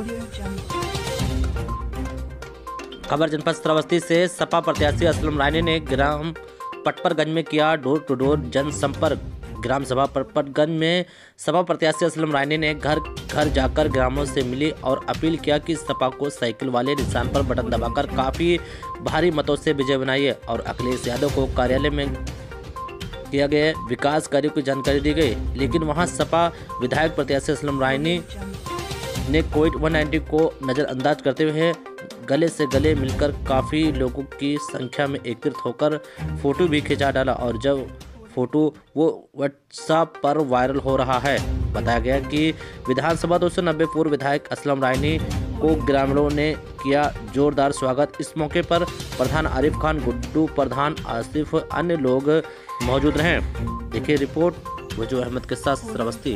खबर जनपद श्रावस्ती से। सपा प्रत्याशी असलम रायनी ने ग्राम पटपरगंज में किया डोर टू डोर जनसंपर्क। ग्राम सभा पटपरगंज में सपा प्रत्याशी असलम रायनी ने घर घर जाकर ग्रामीणों से मिली और अपील किया कि सपा को साइकिल वाले निशान पर बटन दबाकर काफी भारी मतों से विजय बनाइए और अखिलेश यादव को कार्यालय में किया गए विकास कार्यों की जानकारी दी गई। लेकिन वहां सपा विधायक प्रत्याशी असलम रायनी ने कोविड-19 को नजरअंदाज करते हुए गले से गले मिलकर काफी लोगों की संख्या में एकत्रित होकर फोटो भी खिंचा डाला और जब फोटो वो व्हाट्सएप पर वायरल हो रहा है। बताया गया कि विधानसभा 290 पूर्व विधायक असलम रायनी को ग्रामीणों ने किया जोरदार स्वागत। इस मौके पर प्रधान आरिफ खान, गुड्डू प्रधान, आसिफ, अन्य लोग मौजूद रहे। देखिए रिपोर्ट वजू अहमद के साथ श्रावस्ती।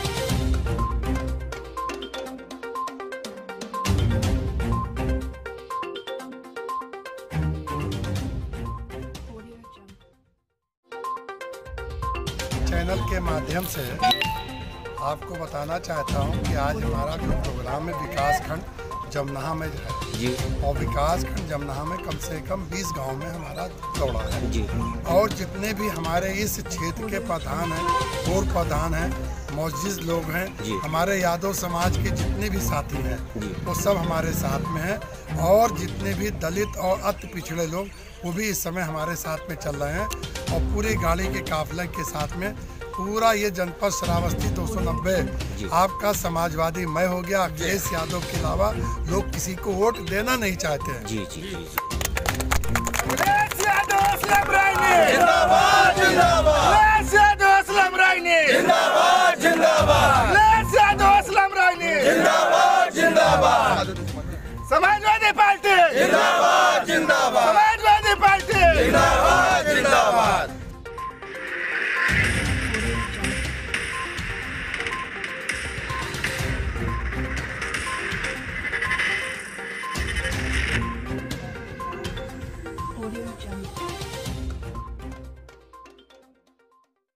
चैनल के माध्यम से आपको बताना चाहता हूं कि आज हमारा जो प्रोग्राम है विकास खंड जमनाहा में है जी, और विकास खंड जमनाहा में कम से कम 20 गांव में हमारा दौड़ा है जी। और जितने भी हमारे इस क्षेत्र के प्रधान हैं, पूर्व प्रधान हैं, मौजूद लोग हैं, हमारे यादव समाज के जितने भी साथी हैं वो सब हमारे साथ में हैं और जितने भी दलित और अति पिछड़े लोग वो भी इस समय हमारे साथ में चल रहे हैं और पूरी गाड़ी के काफिले के साथ में पूरा ये जनपद श्रावस्ती 290 आपका समाजवादी मैं हो गया। अखिलेश यादव के अलावा लोग किसी को वोट देना नहीं चाहते हैं। जी जी जी। अखिलेश यादव असलम रायनी जिंदाबाद जिंदाबाद। अखिलेश यादव असलम रायनी जिंदाबाद जिंदाबाद। अखिलेश यादव असलम रायनी जिंदाबाद जिंदाबाद। समाजवादी पार्टी जिंदाबाद।